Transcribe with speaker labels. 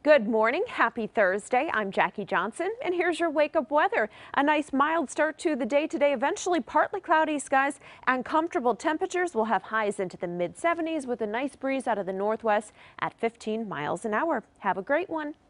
Speaker 1: Good morning. Happy Thursday. I'm Jackie Johnson, and here's your wake-up weather. A nice mild start to the day today. Eventually partly cloudy skies and comfortable temperatures. We'll have highs into the mid-70s with a nice breeze out of the northwest at 15 miles an hour. Have a great one.